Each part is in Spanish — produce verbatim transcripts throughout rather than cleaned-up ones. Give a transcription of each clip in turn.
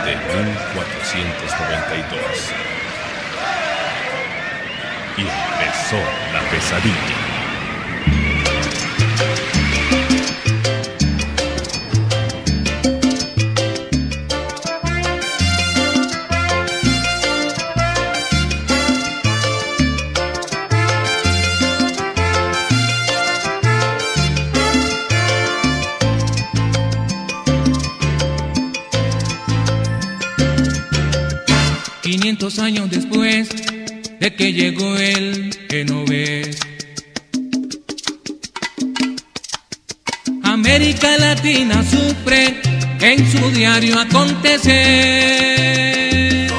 de mil cuatrocientos noventa y dos. Y empezó la pesadilla. quinientos años después de que llegó el genovés, América Latina sufre en su diario acontecer.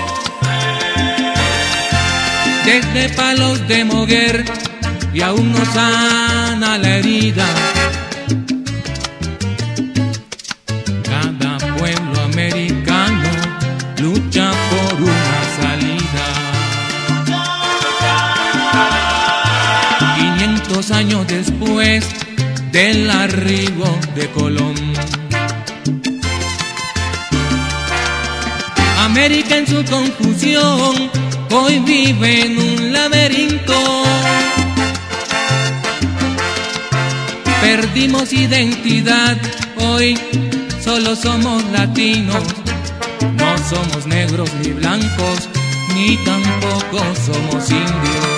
Desde palos de moguer y aún no sana la herida, cada pueblo americano lucha por una salida. quinientos años después del arribo de Colón, América en su confusión hoy vive en un laberinto. Perdimos identidad, hoy solo somos latinos. No somos negros ni blancos, ni tampoco somos indios.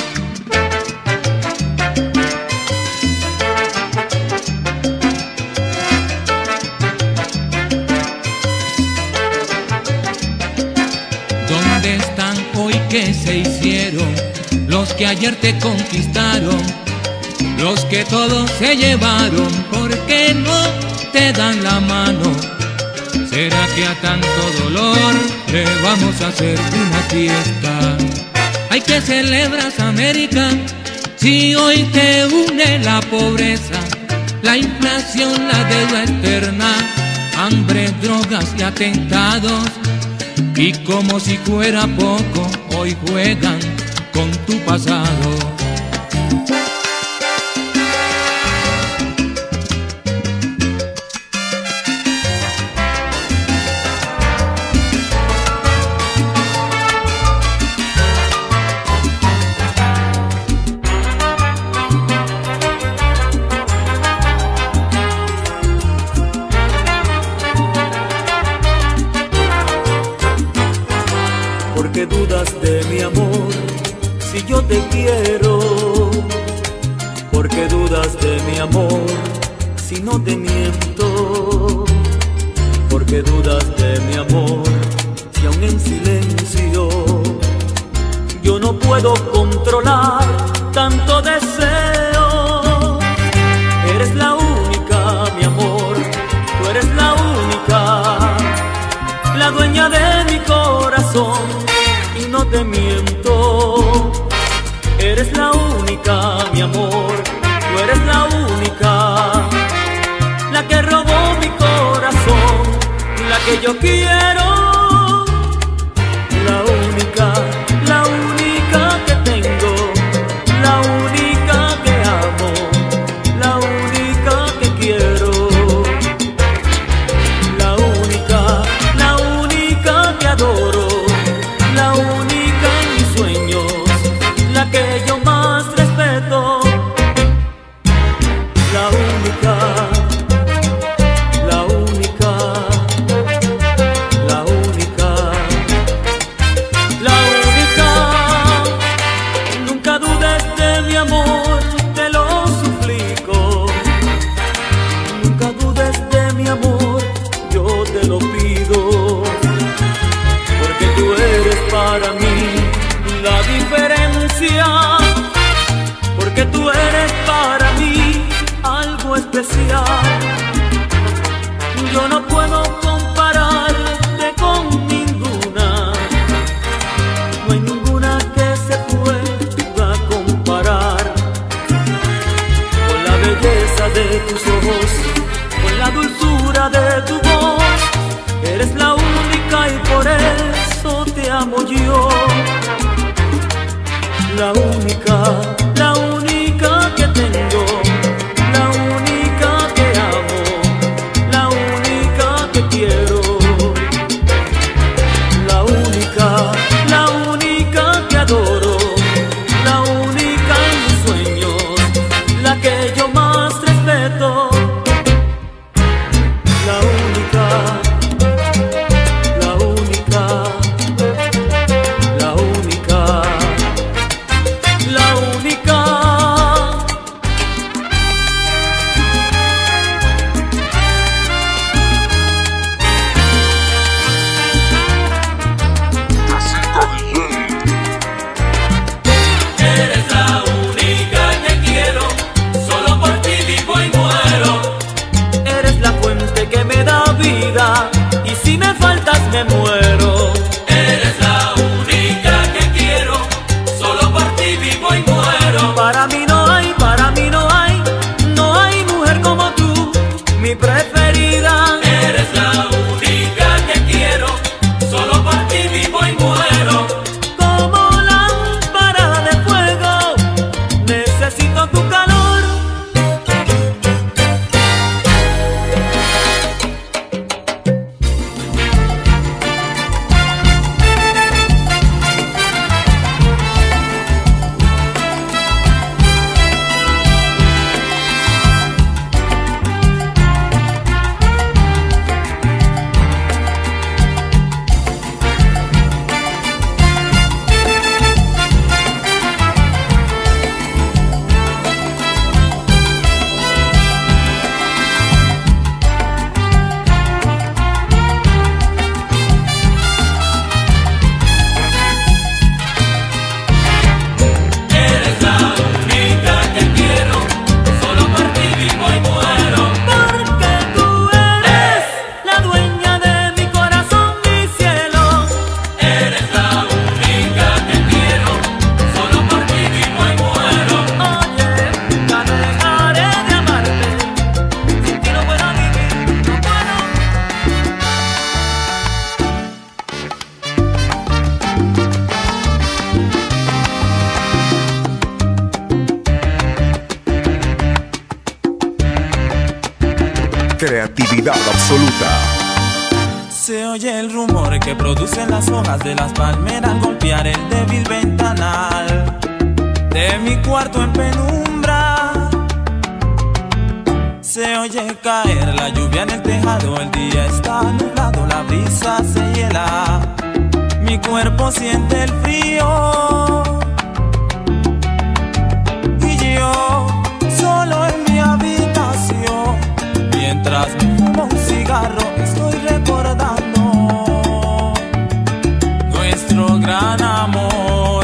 ¿Dónde están hoy que se hicieron los que ayer te conquistaron? Los que todos se llevaron, ¿por qué no te dan la mano? ¿Será que a tanto dolor le vamos a hacer una fiesta? Hay que celebrar América si hoy te une la pobreza, la inflación, la deuda externa, hambre, drogas y atentados. Y como si fuera poco, hoy juegan con tu pasado. ¿Por qué dudas de mi amor si yo te quiero? ¿Por qué dudas de mi amor si no te miento? ¿Por qué dudas de mi amor si aún en silencio yo no puedo controlar tanto deseo? Eres la única, mi amor, tú eres la única, la dueña de mi corazón. Y no te miento, eres la única, mi amor, tú eres la única, la que robó mi corazón, la que yo quiero, la única, la única que tengo, la única que amo, la única que quiero, la única, la única que adoro, la única en mis sueños, la que yo más respeto, la única, la única, la única, la única. Nunca dudes de mi amor, te lo suplico. Nunca dudes de mi amor, yo te lo pido. Porque tú eres para mí la diferencia, porque tú eres para mí algo especial. Yo no puedo compararte con ninguna, no hay ninguna que se pueda comparar con la belleza de tus ojos, con la dulzura de tu voz. Eres la única y por eso te amo yo. La única, la única que tengo, la única que amo, la única que quiero. creatividad absoluta. Se oye el rumor que producen las hojas de las palmeras al golpear el débil ventanal de mi cuarto en penumbra. Se oye caer la lluvia en el tejado, el día está nublado, la brisa se hiela, mi cuerpo siente el frío. Y yo, solo en mi habitación, mientras me fumo un cigarro, estoy recordando nuestro gran amor.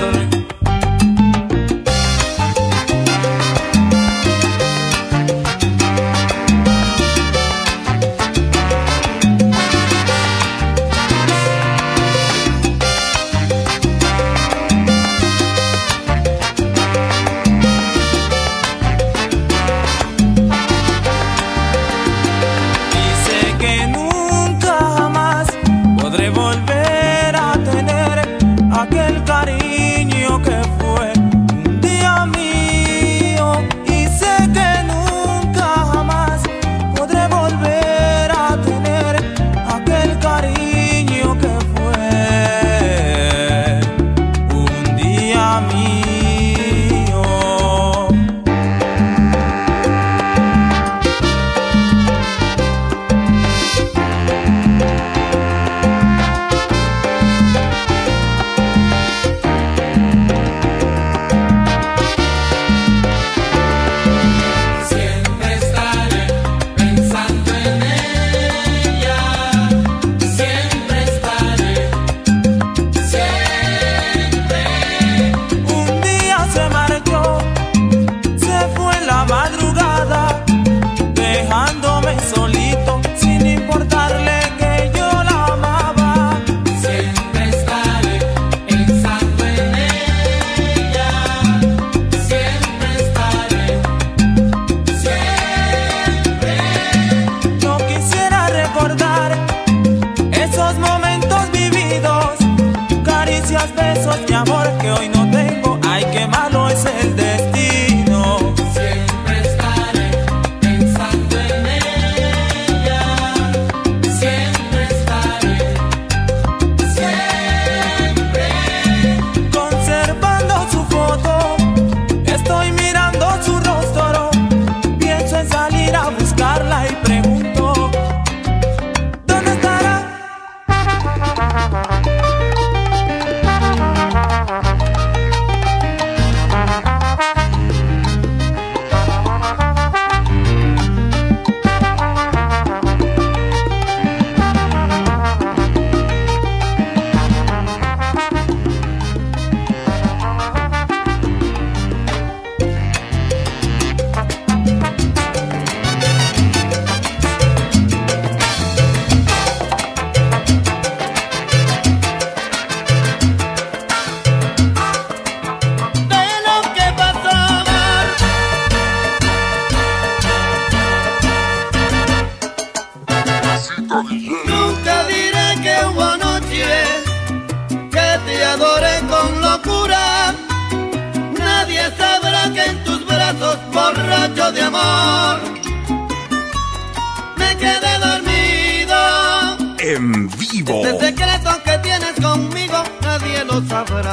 Borracho de amor, me quedé dormido. En vivo. Este secreto que tienes conmigo nadie lo sabrá.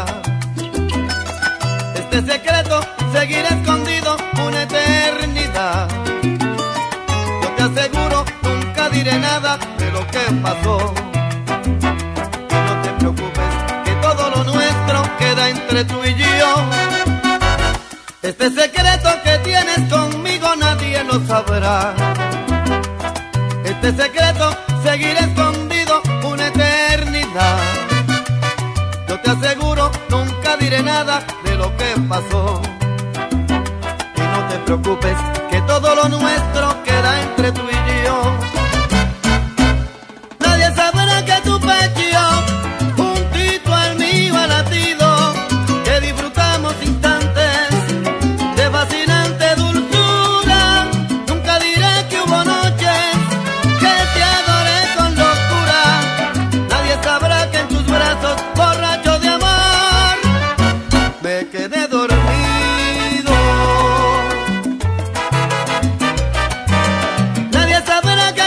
Este secreto seguirá escondido una eternidad. Yo te aseguro, nunca diré nada de lo que pasó. No te preocupes, que todo lo nuestro queda entre tú y yo. Este secreto que tienes conmigo nadie lo sabrá. Este secreto seguirá escondido una eternidad. Yo te aseguro, nunca diré nada de lo que pasó. Y no te preocupes, que todo lo nuestro queda entre tú y yo. Nadie sabrá que tu pecho, juntito al mío ha latido, que disfrutamos instantes de fascinante dulzura. Nunca diré que hubo noches que te adoré con locura. Nadie sabrá que en tus brazos, borracho de amor, me quedé dormido. Nadie sabrá que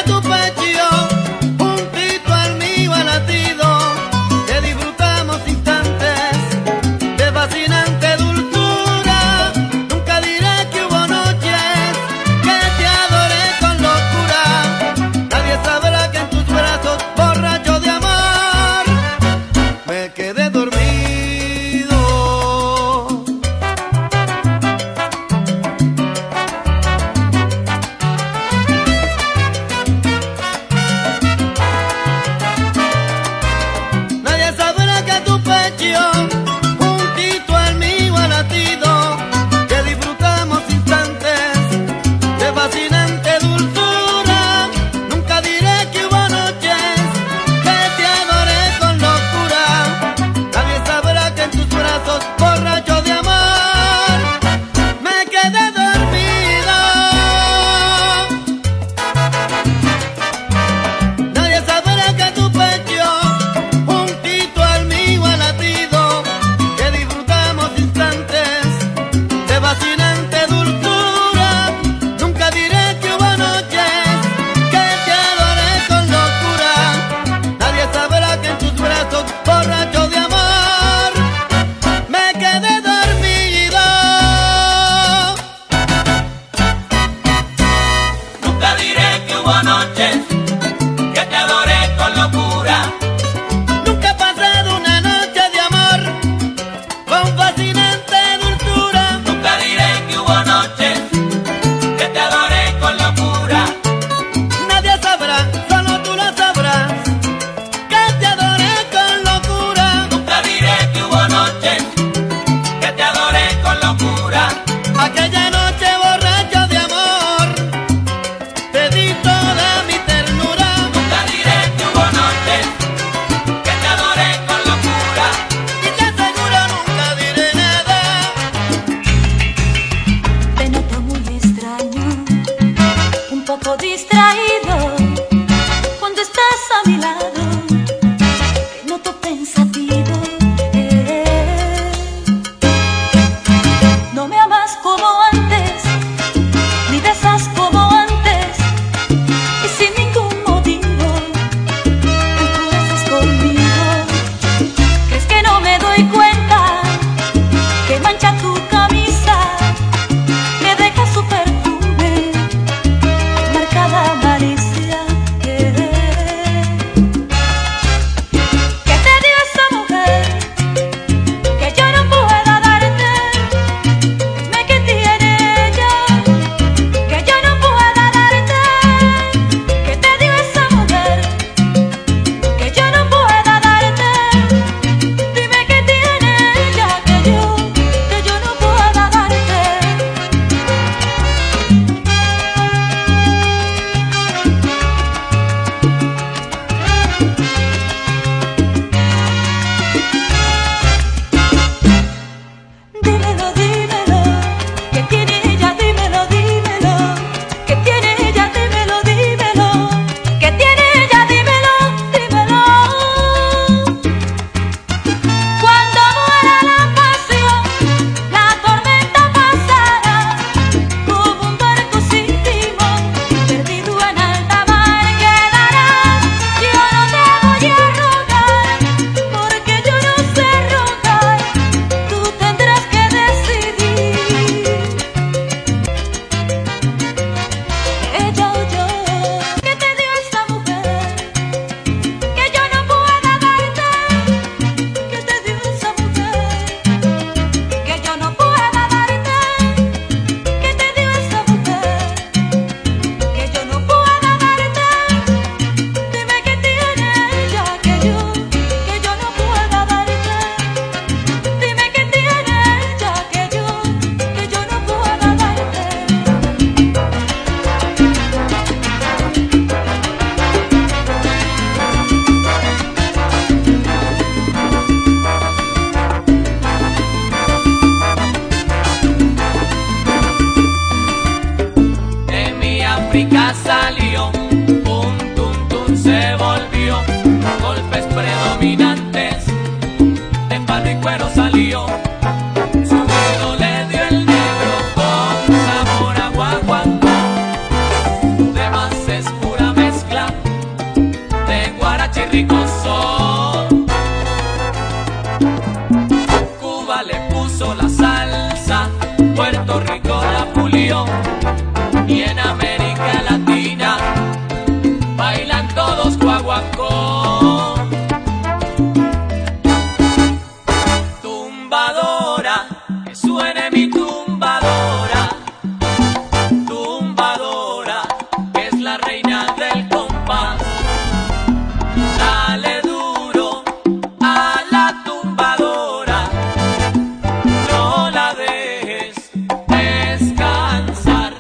dio. Su dedo le dio el negro con sabor a guaguancó. Lo demás es pura mezcla de guaracha y ricoso. Cuba le puso la salsa, Puerto Rico la pulió, y en América Latina bailan todos guaguancó. Tumbadora, que suene mi tumbadora. Tumbadora, que es la reina del compás. Dale duro a la tumbadora, no la dejes descansar.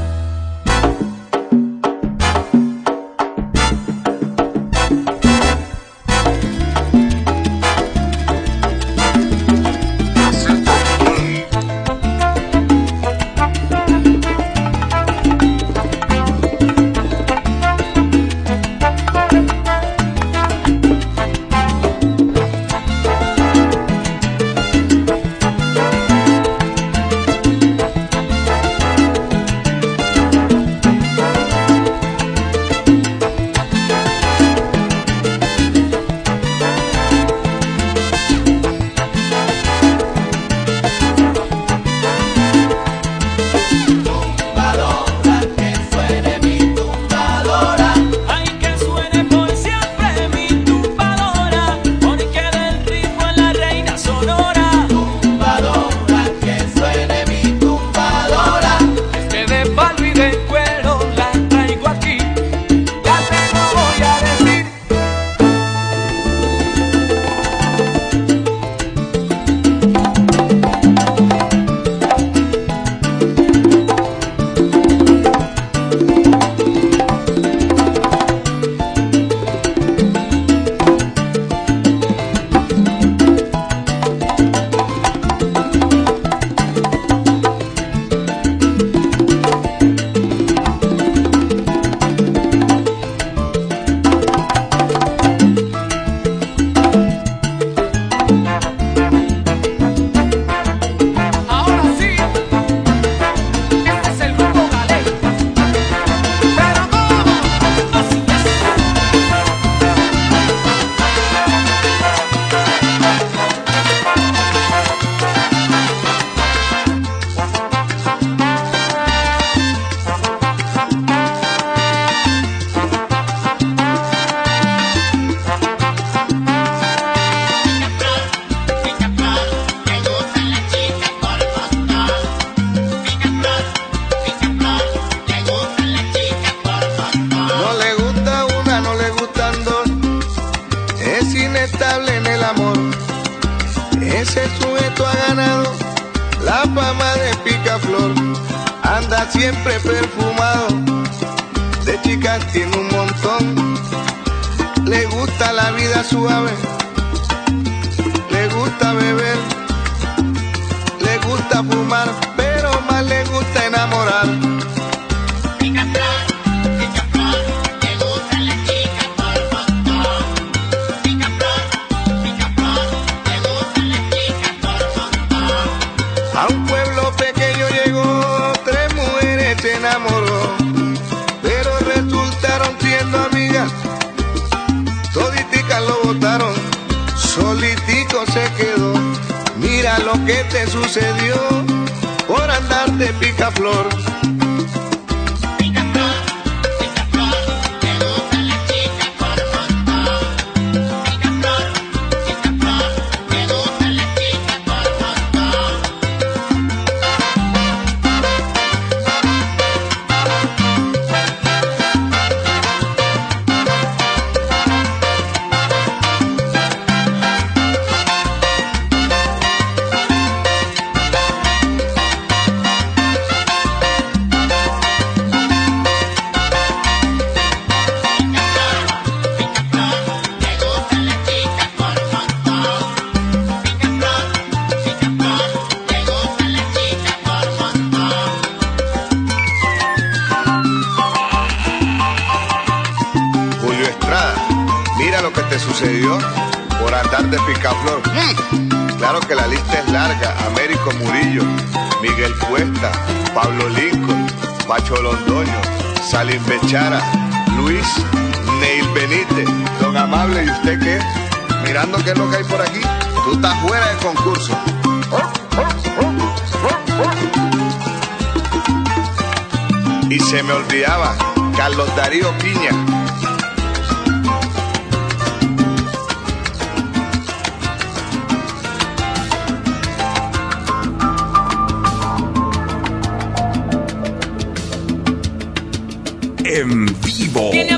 Ese sujeto ha ganado la fama de picaflor, anda siempre perfumado, de chicas tiene un montón, le gusta la vida suave, le gusta beber, le gusta fumar, pero más le gusta enamorar. A un pueblo pequeño llegó, tres mujeres se enamoró, pero resultaron siendo amigas, toditicas lo botaron, solitico se quedó. Mira lo que te sucedió por andar de picaflor. Mira lo que te sucedió por andar de picaflor. ¡Mm! Claro que la lista es larga. Américo Murillo, Miguel Cuesta, Pablo Lincoln, Pacho Londoño, Salim Bechara, Luis, Neil Benítez, Don Amable. ¿Y usted qué? Mirando qué es lo que hay por aquí. Tú estás fuera del concurso. Y se me olvidaba, Carlos Darío Piña. En vivo. Viene